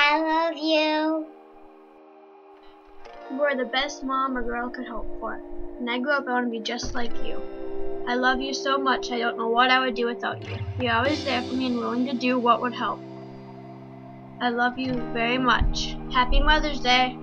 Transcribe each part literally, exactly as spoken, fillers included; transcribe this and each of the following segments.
I love you. You are the best mom a girl could hope for. When I grow up, I want to be just like you. I love you so much, I don't know what I would do without you. You're always there for me and willing to do what would help. I love you very much. Happy Mother's Day.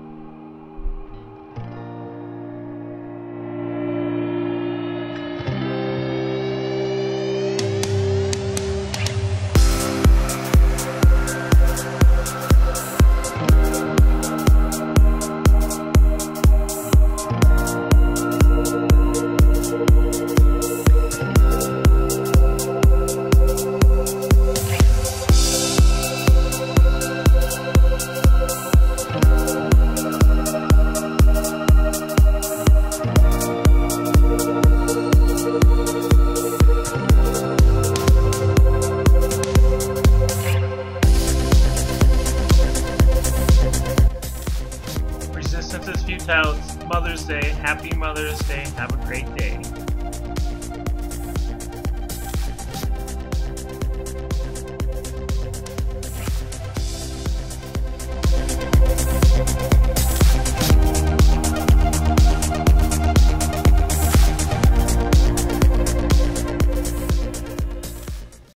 Resistance is futile. It's Mother's Day. Happy Mother's Day. Have a great day.